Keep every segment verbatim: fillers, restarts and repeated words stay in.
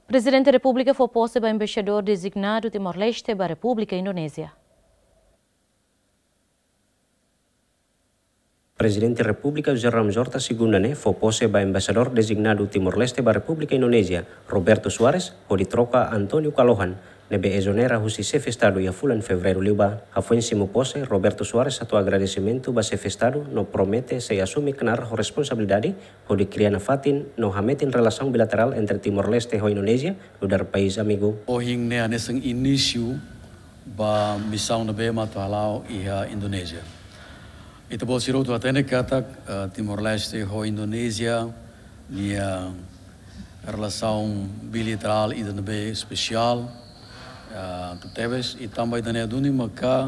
Presidente da República foi posto para embaixador designado Timor-Leste para a República Indonésia. Presidente da República José Ramos Horta segunda-ne foi posto para embaixador designado Timor-Leste para a República Indonésia, Roberto Soares, pode troca Antônio Kalohan, nebe exonera husi chefe Estado e fulan fevereiro liba, a foi em cima posse Roberto Soares a agradecimento ba chefe Estado no promete se assume knar responsabilidade pode criar na fatin no hametin relação bilateral entre Timor-Leste e a Indonésia no dar país amigo. Ohing ne anesang início ba missão na bema tualau e a Indonésia. Ito bol siro tu atene kata Timor-Leste ho Indonésia nia relação bilateral e na be especial. Uh, tu teves e também da neduni maka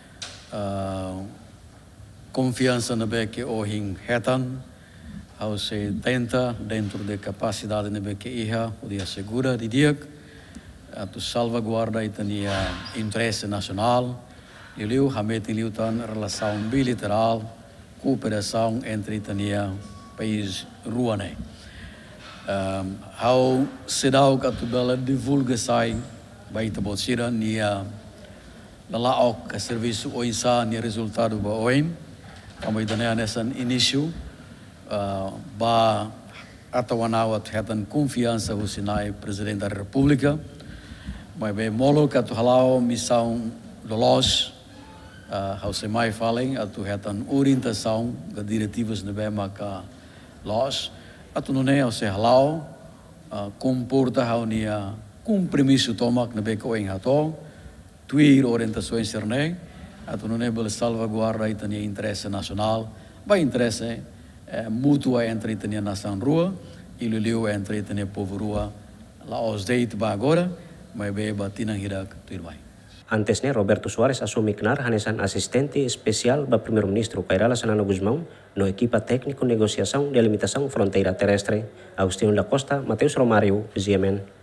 uh, confiança na be que ohing hetan ao se tenta dentro da capacidade na be que iha o dia segura de dia uh, tu salvaguarda itania interesse nacional e liu hameti liu tan relação bilateral cooperação entre itania país ruane um, how sedau katubela divulgação baik tebal sira nia lalaok ke serviço oinsa nia resultado ba oin kami dana nesan início uh, ba atawanawat hatan confiança husinai presidente da república mas be molo katu halau missão lolos uh, hause mai falem atu hatan orientação ga diretivas de bema ka los atu none hause halau uh, comporta haunia compromisso tomak na beko em hato, tuir orientações cerne, atu não é bela salvaguarda itania interesse nacional, ba interesse eh, mútua entre itania nação rua e liliu entre itania povo rua, lá os deit ba agora, mas be batina hirak tuir bai. Antesnya Roberto Soares assume knar hanesan asistente especial ba primeiro-ministro Kairala Sanano Guzmão no equipa técnico negociação de limitação fronteira terrestre. Agostinho da Costa, Mateus Romário, G M N.